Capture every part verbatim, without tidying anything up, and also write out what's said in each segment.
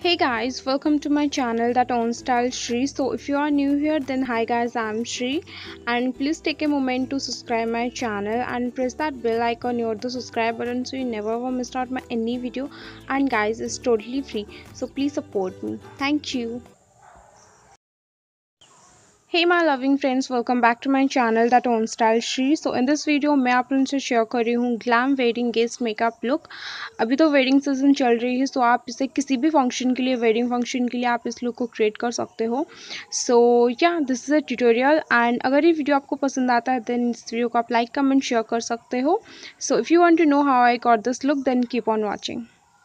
Hey guys, welcome to my channel that OwnStyle Shree. So if you are new here, then hi guys, I'm Shree, and please take a moment to subscribe my channel and press that bell icon near the subscribe button so you never ever miss out my any video. And guys, it's totally free, so please support me. Thank you. Hey my loving friends, welcome back to my channel that OwnStyle Shree. So in this video मैं आप लोगों से share कर रही हूँ glam wedding guest makeup look. अभी तो wedding season चल रही है, तो आप इसे किसी भी फंक्शन के लिए, वेडिंग फंक्शन के लिए आप इस लुक को क्रिएट कर सकते हो। सो या this is a tutorial, and अगर ये वीडियो आपको पसंद आता है देन इस वीडियो को आप लाइक कमेंट शेयर कर सकते हो। So if you want to know how I got this look then keep on watching.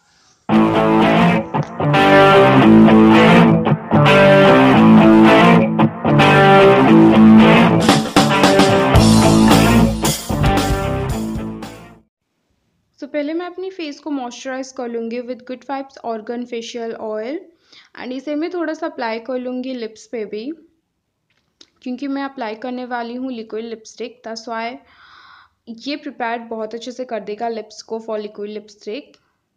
तो so, पहले मैं अपनी फेस को मॉइस्चराइज कर लूँगी with good vibes argan facial oil, and इसे मैं थोड़ा सा अप्लाई कर लूँगी लिप्स पे भी, क्योंकि मैं अप्लाई करने वाली हूँ लिक्विड लिपस्टिक। दैट्स व्हाई ये प्रिपेयर्ड बहुत अच्छे से कर देगा लिप्स को for liquid lipstick.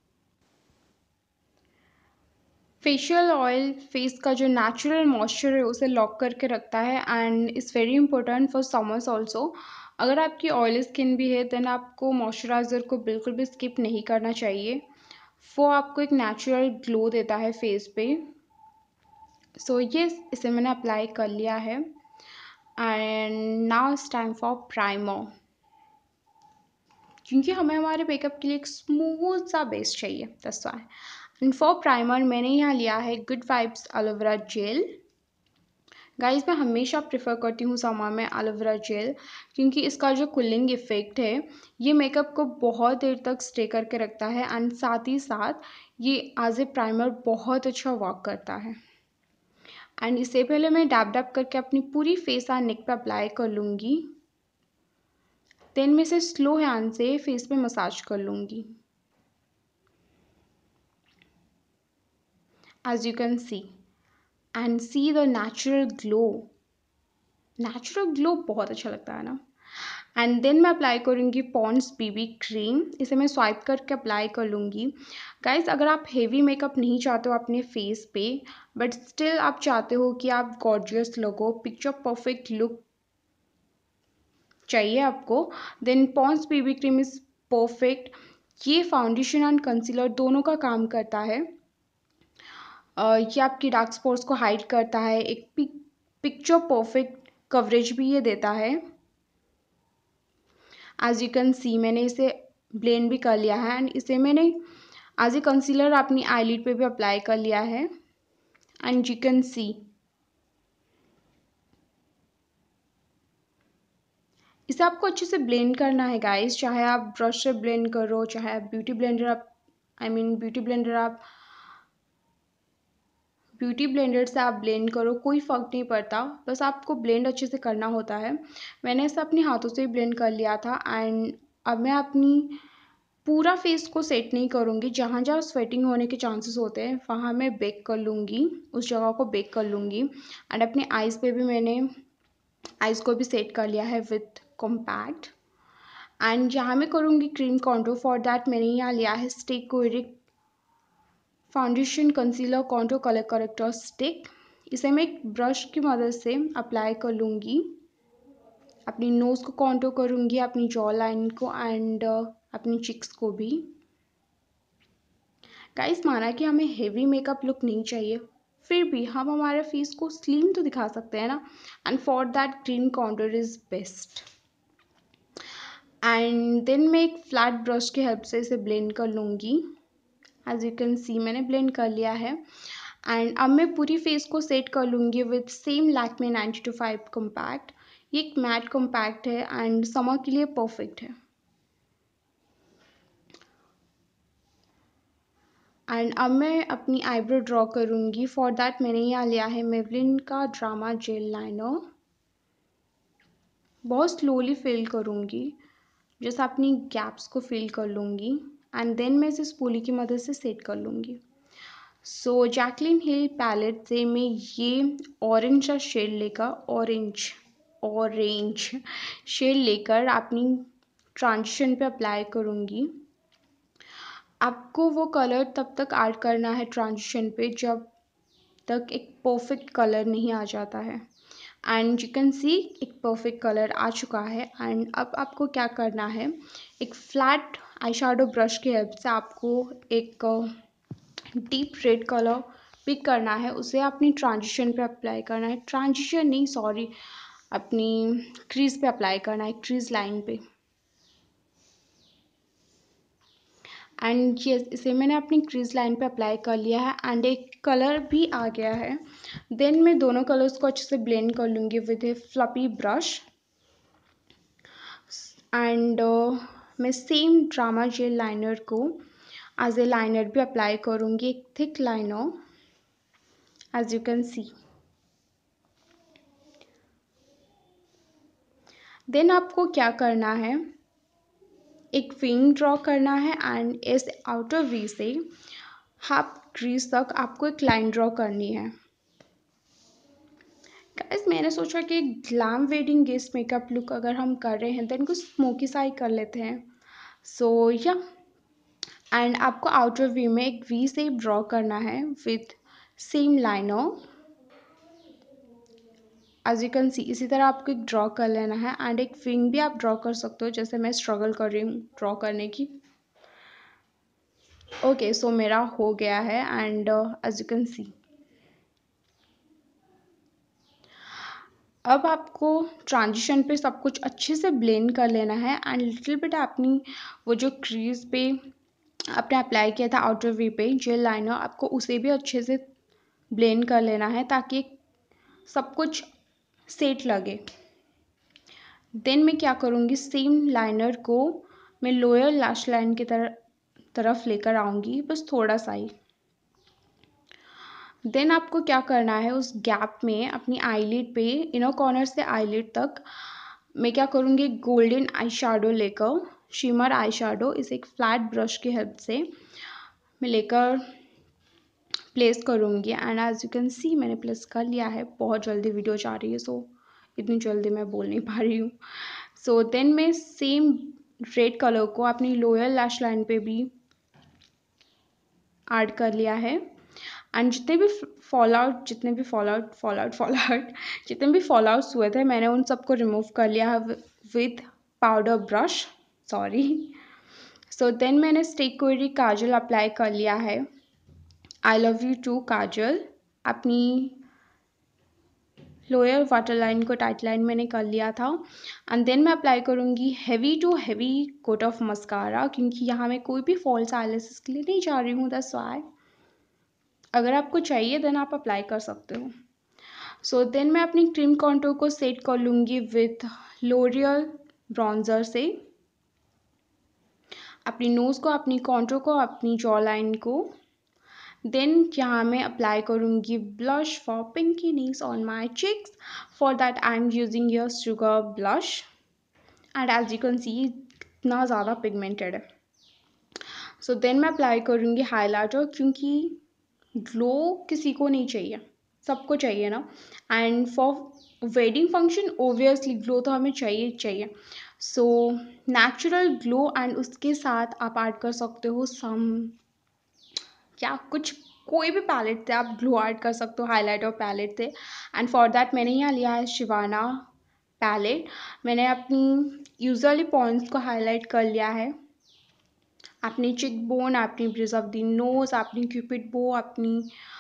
Facial oil face का जो नेचुरल मॉइस्चर है उसे लॉक करके रखता है, and it's very important for summers also. अगर आपकी ऑयली स्किन भी है देन आपको मॉइस्चराइज़र को बिल्कुल भी स्किप नहीं करना चाहिए। वो आपको एक नेचुरल ग्लो देता है फेस पे। सो so, ये इसे मैंने अप्लाई कर लिया है, and now it's time for primer, क्योंकि हमें हमारे मेकअप के लिए एक स्मूथ सा बेस चाहिए। That's why and for primer मैंने यहाँ लिया है good vibes aloe vera gel. Guys मैं हमेशा प्रेफर करती हूँ समर में एलोवेरा जेल, क्योंकि इसका जो कूलिंग इफ़ेक्ट है ये मेकअप को बहुत देर तक स्टे करके रखता है, एंड साथ ही साथ ये एज ए प्राइमर बहुत अच्छा वर्क करता है। एंड इससे पहले मैं डैब डैब करके अपनी पूरी फेस एंड नेक पे अप्लाई कर लूँगी, देन मैं इसे स्लो हैंड से फेस पे मसाज कर लूँगी। As you can see and see the natural glow. Natural glow बहुत अच्छा लगता है ना। एंड देन मैं अप्लाई करूँगी पॉन्ड्स बीबी क्रीम। इसे मैं स्वाइप करके अप्लाई कर लूँगी। गाइस अगर आप हेवी मेकअप नहीं चाहते हो अपने फेस पे, बट स्टिल आप चाहते हो कि आप गॉर्जियस लगो, पिक्चर परफेक्ट लुक चाहिए आपको, then Pond's BB cream is perfect. ये फाउंडेशन एंड कंसीलर दोनों का काम करता है। uh, ये आपकी डार्क स्पॉट्स को हाइड करता है, एक पिक पिक्चर परफेक्ट कवरेज भी ये देता है। एज यू कैन सी मैंने इसे ब्लेंड भी कर लिया है, एंड इसे मैंने एज ए कंसीलर अपनी आईलिड पे भी अप्लाई कर लिया है, एंड यू कैन सी इसे आपको अच्छे से ब्लेंड करना है गाइस। चाहे आप ब्रश से ब्लेंड करो, चाहे आप ब्यूटी ब्लेंडर आप आई मीन ब्यूटी ब्लेंडर आप ब्यूटी ब्लेंडर से आप ब्लेंड करो, कोई फ़र्क नहीं पड़ता, बस आपको ब्लेंड अच्छे से करना होता है। मैंने इसे अपने हाथों से ही ब्लेंड कर लिया था, एंड अब मैं अपनी पूरा फेस को सेट नहीं करूँगी। जहाँ जहाँ स्वेटिंग होने के चांसेस होते हैं वहाँ मैं बेक कर लूँगी, उस जगह को बेक कर लूँगी। एंड अपने आइज़ पे भी मैंने आइज़ को भी सेट कर लिया है विथ कॉम्पैक्ट। एंड यहाँ मैं करूँगी क्रीम कॉन्टूर। फॉर दैट मैंने यहाँ लिया है स्टिक कोरिक foundation concealer contour colour corrector stick. इसे मैं एक ब्रश की मदद से अप्लाई कर लूँगी, अपनी नोज़ को कॉन्टूर करूँगी, अपनी जॉ लाइन को, एंड अपनी चिक्स को भी। गाइस माना कि हमें हेवी मेकअप लुक नहीं चाहिए, फिर भी हम हमारे फेस को स्लिम तो दिखा सकते हैं ना, and for that cream contour is best. And then मैं एक फ्लैट ब्रश की हेल्प से इसे ब्लेंड कर लूँगी। एज यू कैन सी मैंने ब्लेंड कर लिया है, एंड अब मैं पूरी फेस को सेट कर लूँगी with same Lakme ninety two five compact. ये एक मैट कॉम्पैक्ट है एंड समर के लिए परफेक्ट है। एंड अब मैं अपनी आईब्रो ड्रॉ करूँगी। फॉर दैट मैंने यहाँ लिया है मेवलिन का ड्रामा जेल लाइनर। बहुत स्लोली फिल करूँगी, जैसे अपनी गैप्स को फिल कर लूँगी, एंड देन मैं इसे स्पूली की मदद से सेट कर लूँगी। सो जैकलिन हिल पैलेट से मैं ये ऑरेंज सा शेड लेकर ऑरेंज ऑरेंज शेड लेकर अपनी ट्रांजिशन पे अप्लाई करूँगी। आपको वो कलर तब तक ऐड करना है ट्रांजिशन पे जब तक एक परफेक्ट कलर नहीं आ जाता है। एंड यू कैन सी एक परफेक्ट कलर आ चुका है। एंड अब आपको क्या करना है, एक फ्लैट आई शेडो ब्रश की हेल्प से आपको एक डीप रेड कलर पिक करना है, उसे अपनी ट्रांजिशन पे अप्लाई करना है। ट्रांजिशन नहीं, सॉरी, अपनी क्रीज पे अप्लाई करना है, क्रीज लाइन पे। एंड ये इसे मैंने अपनी क्रीज लाइन पे अप्लाई कर लिया है एंड एक कलर भी आ गया है। देन मैं दोनों कलर्स को अच्छे से ब्लेंड कर लूँगी with a fluffy brush. And मैं सेम ड्रामा जेल लाइनर को एज ए लाइनर भी अप्लाई करूँगी, एक thick liner, as you can see. Then आपको क्या करना है, एक विंग ड्रॉ करना है एंड इस आउटर वी से हाफ क्रीज तक आपको एक लाइन ड्रॉ करनी है। गाइस मैंने सोचा कि glam wedding guest makeup look अगर हम कर रहे हैं देन कुछ स्मोकी सा ही कर लेते हैं। सो या एंड आपको आउटर वी में एक वी शेप ड्रॉ करना है with same liner, as you can see. इसी तरह आपको एक ड्रॉ कर लेना है एंड एक विंग भी आप ड्रॉ कर सकते हो, जैसे मैं स्ट्रगल कर रही हूँ ड्रॉ करने की। ओके सो मेरा हो गया है and as you can see. अब आपको ट्रांजिशन पे सब कुछ अच्छे से ब्लेंड कर लेना है एंड लिटिल बिट अपनी वो जो क्रीज पे आपने अप्लाई किया था आउटर वी पे जेल लाइनर, आपको उसे भी अच्छे से ब्लेंड कर लेना है ताकि सब कुछ सेट लगे। देन मैं क्या करूँगी, सेम लाइनर को मैं लोअर लैश लाइन की तरह तरफ लेकर आऊँगी, बस थोड़ा सा ही। देन आपको क्या करना है, उस गैप में अपनी आईलिड पे इनर कॉर्नर से आईलिड तक मैं क्या करूँगी, गोल्डन आई शेडो लेकर, शिमर आई शेडो, इसे एक फ्लैट ब्रश की हेल्प से मैं लेकर प्लेस करूँगी। And as you can see मैंने प्लेस कर लिया है। बहुत जल्दी वीडियो जा रही है सो इतनी जल्दी मैं बोल नहीं पा रही हूँ। सो देन मैं सेम रेड कलर को अपनी लोअर लैश लाइन पे भी ऐड कर लिया है। एंड जितने भी फॉल आउट जितने भी fall out fall out fall out जितने भी फॉल आउट्स हुए थे मैंने उन सबको रिमूव कर लिया है with powder brush, sorry. So then मैंने स्टिक क्वेरी काजल अप्लाई कर लिया है, I love you too kajal, अपनी लोअर वाटर लाइन को टाइट लाइन मैंने कर लिया था। एंड देन मैं अप्लाई करूँगी heavy two heavy coat of mascara, क्योंकि यहाँ मैं कोई भी फॉल्स आईलैशेस के लिए नहीं जा रही हूँ, दैट्स व्हाई। अगर आपको चाहिए देन आप अप्लाई कर सकते हो। सो देन मैं अपनी क्रीम कॉन्टूर को सेट कर लूँगी विथ लोरियल ब्रॉन्जर से, अपनी नोज़ को, अपनी कॉन्टूर को, अपनी जॉ लाइन को। देन यहाँ मैं अप्लाई करूँगी blush for pinkiness on my cheeks, for that I am using your Sugar blush and as you can see इतना ज़्यादा पिगमेंटेड है। सो देन मैं अप्लाई करूँगी हाईलाइटर, क्योंकि ग्लो किसी को नहीं चाहिए, सबको चाहिए ना। And for wedding function obviously glow तो हमें चाहिए चाहिए। सो नेचुरल ग्लो एंड उसके साथ आप ऐड कर सकते हो सम क्या कुछ कोई भी पैलेट से आप ग्लो ऐड कर सकते हो, हाईलाइटर पैलेट से। एंड फॉर दैट मैंने यहाँ लिया है शिवाना पैलेट। मैंने अपनी यूजुअली पॉइंट्स को हाईलाइट कर लिया है, अपनी चिक बोन, अपनी ब्रिज ऑफ द नोज, अपनी क्यूपिड बो, अपनी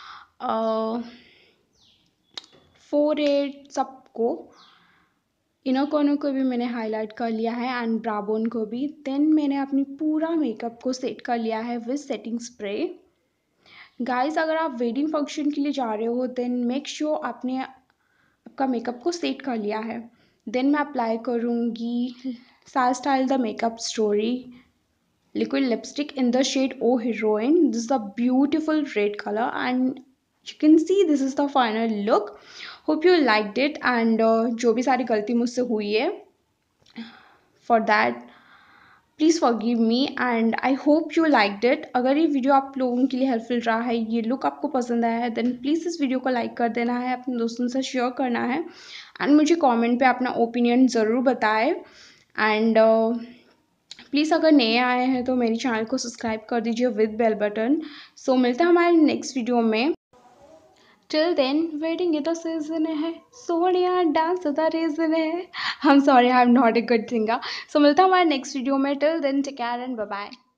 फोरहेड, सबको इनर कॉर्नर को भी मैंने हाईलाइट कर लिया है एंड ब्राबोन को भी। देन मैंने अपनी पूरा मेकअप को सेट कर लिया है विद सेटिंग स्प्रे। गाइस अगर आप वेडिंग फंक्शन के लिए जा रहे हो देन मेक श्योर आपने आपका मेकअप को सेट कर लिया है। देन मैं अप्लाई करूँगी शाइस्टाइल the makeup story liquid lipstick in the shade Oh Heroine. This is a beautiful red color and you can see this is the final look. Hope you liked it and uh, जो भी सारी गलती मुझसे हुई है for that please forgive me and I hope you liked it. अगर ये video आप लोगों के लिए हेल्पफुल रहा है, ये लुक आपको पसंद आया है देन प्लीज़ इस वीडियो को लाइक कर देना है, अपने दोस्तों से शेयर करना है एंड मुझे कमेंट पे अपना ओपिनियन ज़रूर बताएं। एंड प्लीज़ अगर नए आए हैं तो मेरी चैनल को सब्सक्राइब कर दीजिए विद बेल बटन। सो मिलता है हमारे नेक्स्ट वीडियो में। Till then wedding the season है, सोनिया डांस द रीजन है। I am sorry, I am not a good singer. So मिलता है हमारे नेक्स्ट वीडियो में। Till then take care and bye bye.